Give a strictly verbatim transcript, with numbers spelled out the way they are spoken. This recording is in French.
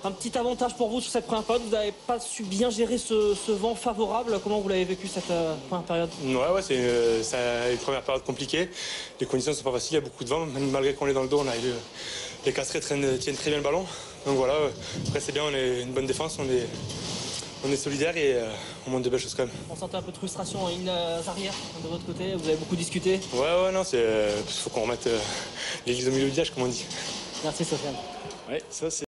un petit avantage pour vous sur cette première période. Vous n'avez pas su bien gérer ce, ce vent favorable. Comment vous l'avez vécu cette euh, première période? Ouais, ouais, c'est une, c'est une première période compliquée. Les conditions ne sont pas faciles, il y a beaucoup de vent. Même malgré qu'on est dans le dos, on arrive, les casserettes tiennent, tiennent très bien le ballon. Donc voilà, après c'est bien, on est une bonne défense, on est, on est solidaire et euh, on montre de belles choses quand même. On sentait un peu de frustration en lignes arrière de votre côté. Vous avez beaucoup discuté. Ouais, ouais, non, il faut qu'on remette euh, l'église au milieu du village, comme on dit. Merci Sofiane. Ouais, ça c'est.